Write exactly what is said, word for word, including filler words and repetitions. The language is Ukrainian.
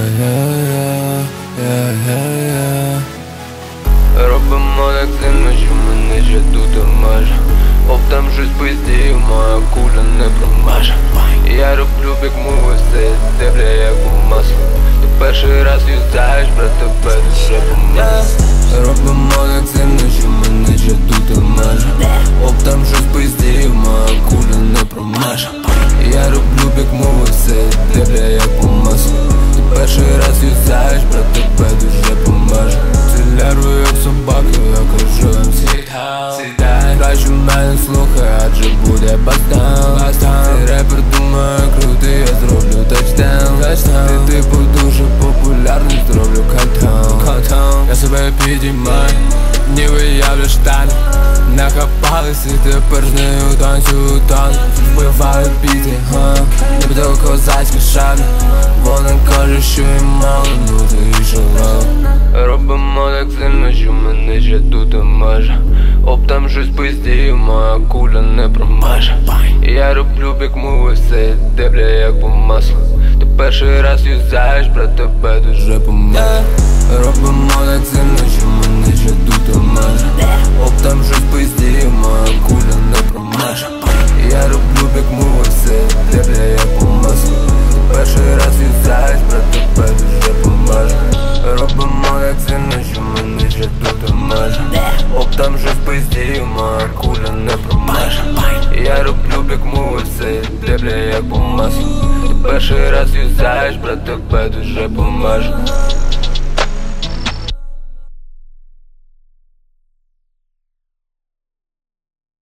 Робимо так сильно, що мене ще тут обмежа. Оптам щось пиздію, моя куля не промаже. Я роблю бік муви, все йде, бля, як у масло. Ти перший раз юзаєш, брат, тебе дуже помазь. Робимо так сильно, що мене ще тут обмежа. Оптам щось пиздію, моя куля не промаже. Я роблю бік муви, все йде, бля, як у масло. Ти перший раз юзаєш, брат, тебе дуже помаже. Цілярую як собака, я кажу їм сідай. Краще мене слухай, адже буде бастан. Цей репер думає крутий, я зроблю тачдаун. Ти типу дуже популярний, зроблю катаун. Я себе підіймаю, ніби я в штані. Нахапались і тепер з нею танцюю танк. Вбивають біти, га, ніби до козацькі шаги. Вона каже, що їм мало, ну ти і шалав. Робимо так сильно, що мене ще тут обмежа. Оптам щось пиздію, моя куля не промаже. Я роблю бік муви, все йде, бля, як по маслу. Ти перший раз юзаєш, брат, тебе дуже поможе. Робимо так сильно, що мене ще тут обмежа. Оптам щось пиздію, моя куля не промаже. Я роблю бік муви, все йде, бля, як по маслу. Ти перший раз юзаєш, брат, тебе дуже поможе. Робимо так сильно, що мене ще тут обмежа. Оптам щось пиздію, моя куля не промаже. Я роблю бік муви, все йде, бля, як по маслу. Ти перший раз юзаєш, брат, тебе дуже поможе.